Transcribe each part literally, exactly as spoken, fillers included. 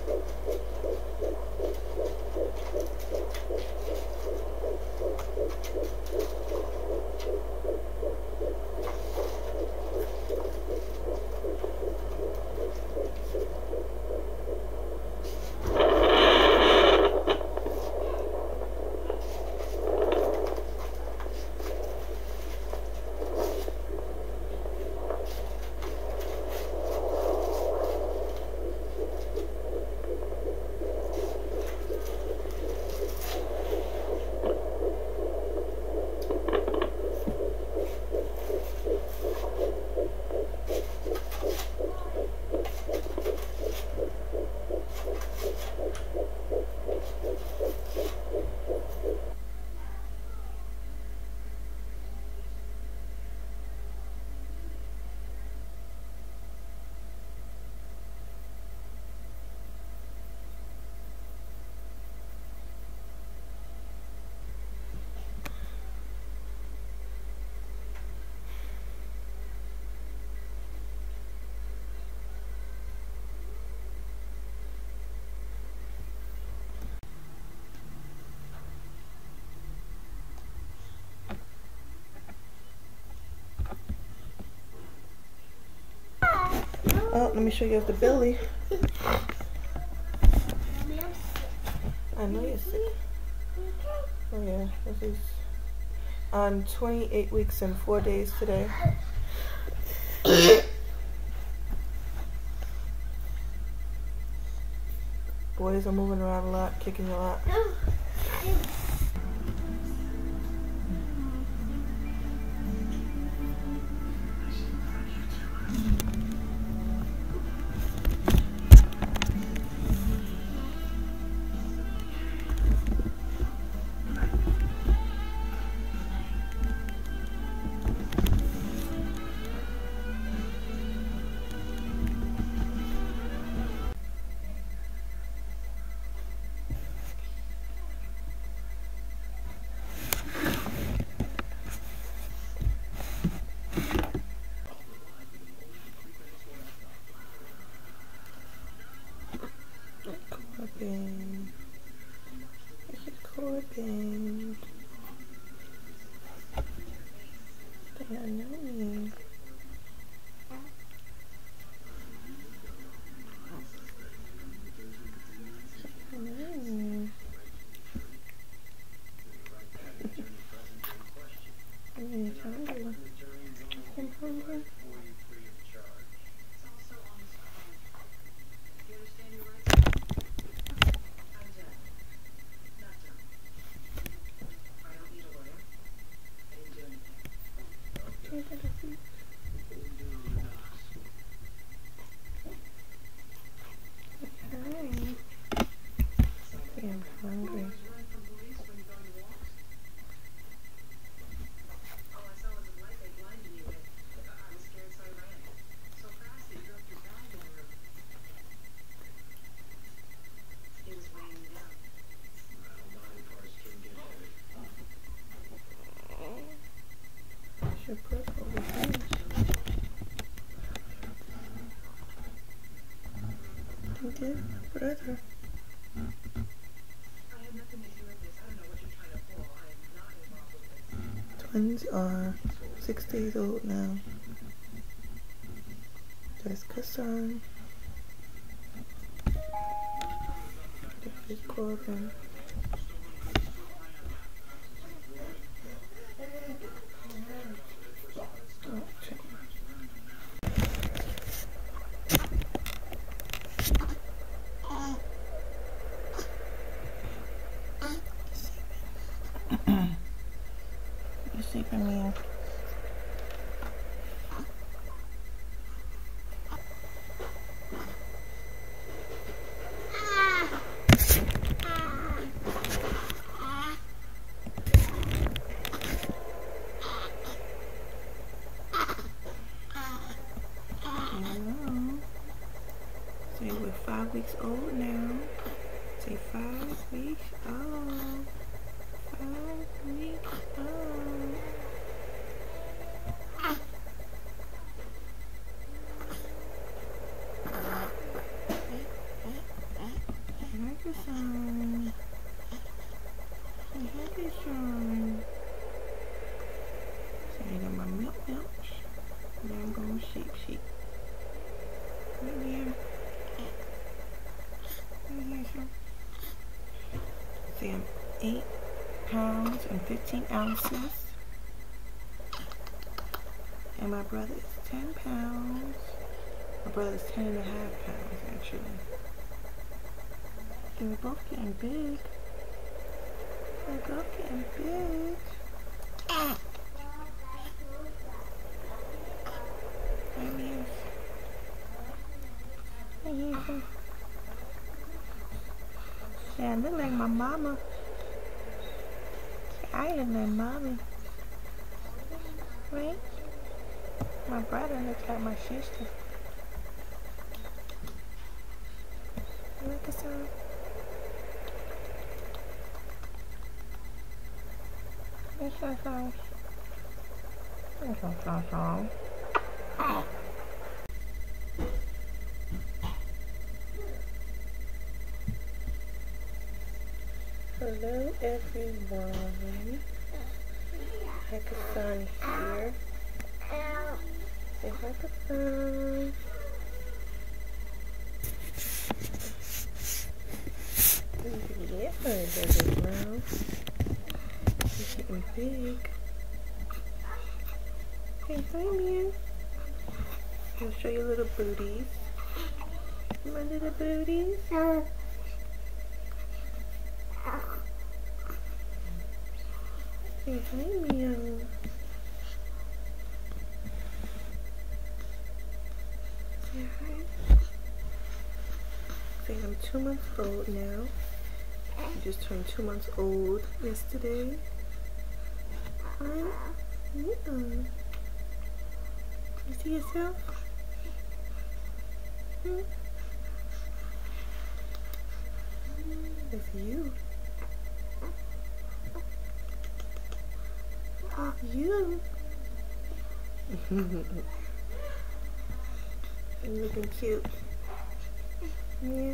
Oh, let me show you the belly. I know you're sick. Oh yeah, this is I'm twenty-eight weeks and four days today. Boys are moving around a lot, kicking a lot. Corbin. Look at Corbin. They don't know me. They don't know me. I'm hungry. I'm hungry. I'm hungry. Should put all the things. You did, brother. Twins are six days old now. There's Kassan. There's Corbin. Oh, check. You're sleeping, Mia. Say we're five weeks old now. Say five weeks old. Five weeks old. good son. Say hi, good son. So I got my milk milk. Now I'm going sheep sheep. Right here. Right here, so. See, I'm eight pounds and fifteen ounces. And my brother is ten pounds. My brother is ten and a half pounds, actually. And we're both getting big. We're both getting big. Ah. Right here. Right here. Yeah, I look like my mama. I look like mommy. Right? My brother looks like my sister. Look at some. This is a song. This is a song. Oh. Hello everyone. Hackathon here. Say hackathon. Yeah, baby now. He's getting big. Hey, hi, man. I'll show you little booties. My little booties. Say hi, meow. Say hi. Say I'm two months old now. I just turned two months old yesterday. Hi. Yeah. You see yourself? Hmm? It's you. It's you. You're looking cute. Yeah.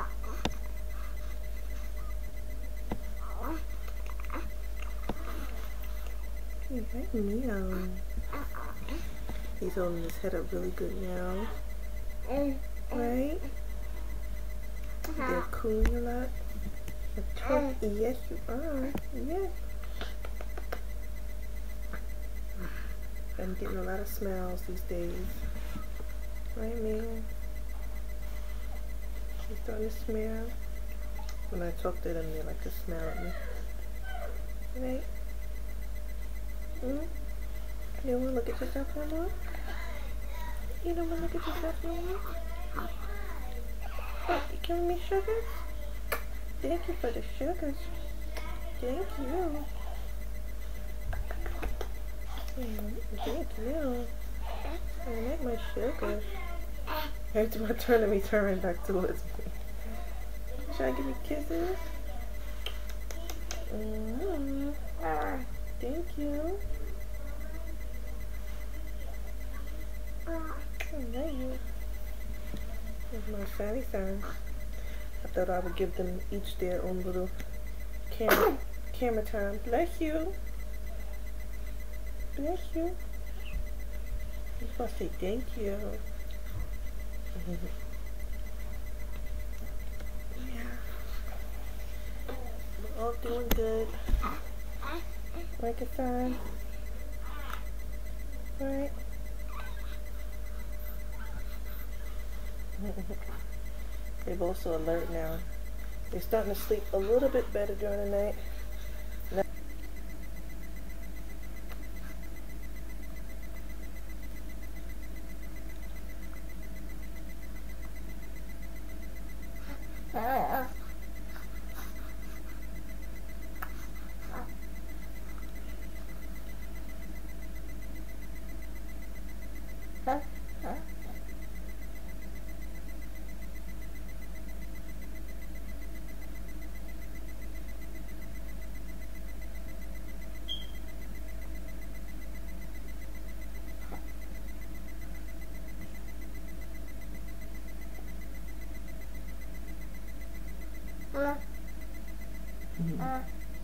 Hey, hi, meow. He's holding his head up really good now. Right? They're cooing a lot. Yes, you are. Yes. I'm getting a lot of smiles these days. Right, man? She's starting to smile. When I talk to them, they like to smile at me. Right? Mm? You don't want to look at yourself no more? You don't want to look at yourself no more? What? You giving me sugars? Thank you for the sugars. Thank you. Mm, thank you. I like my sugar. It's my turn to be turning back to Elizabeth. Should I give you kisses? Mm-hmm. Ah, thank you. I love you. It's my fatty son. I thought I would give them each their own little camera, camera time. Bless you. Bless you. You're supposed to say thank you. Yeah. We're all doing good. Like a sign. Right? They're both so alert now. They're starting to sleep a little bit better during the night. Mm-hmm.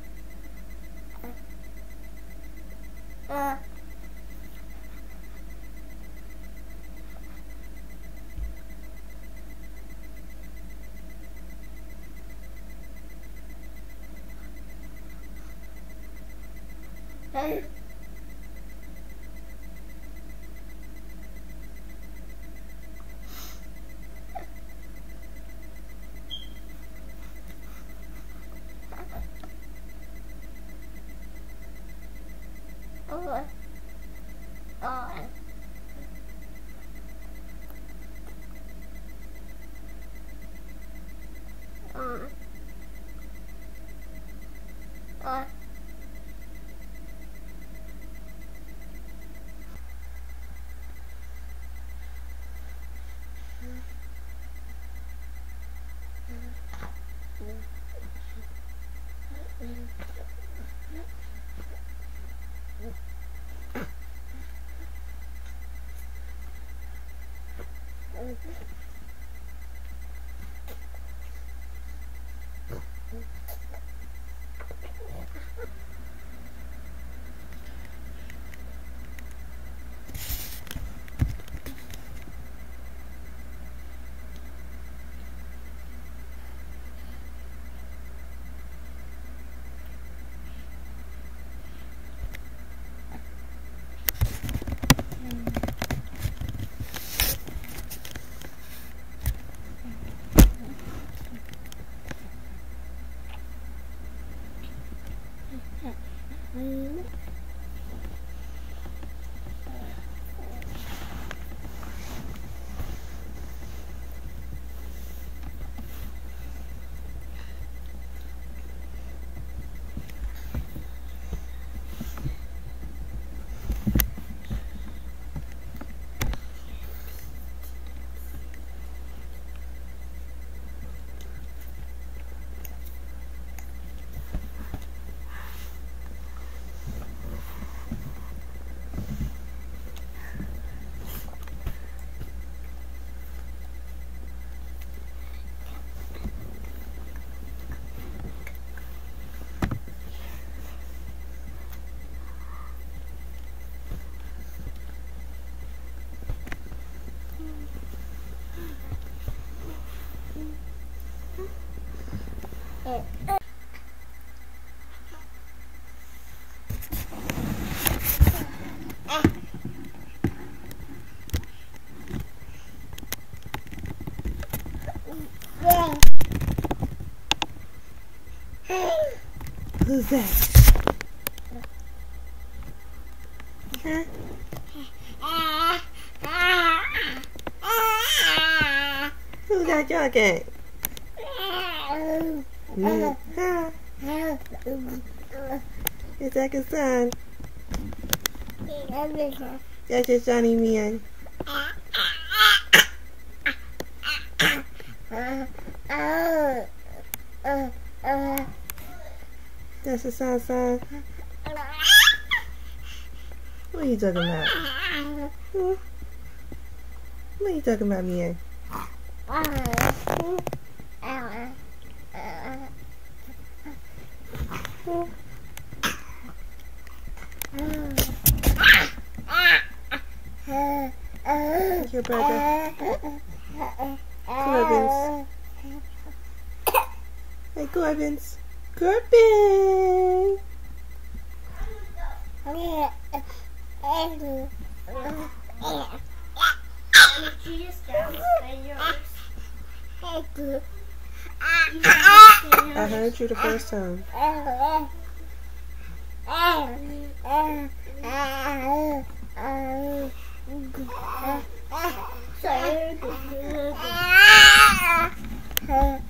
Hey. Oh. Oh. Oh. Oh. Who's that? Huh? Who's that jogging? Mm. Huh? Is that your son? That's your sonny man. That's your son, son. What are you talking about? Hmm? What are you talking about, man? Hmm? Hmm? That's your brother. Corbins. Hey, Corbins. Corbin! Did you just downstay yours? I heard you the first time. Sorry.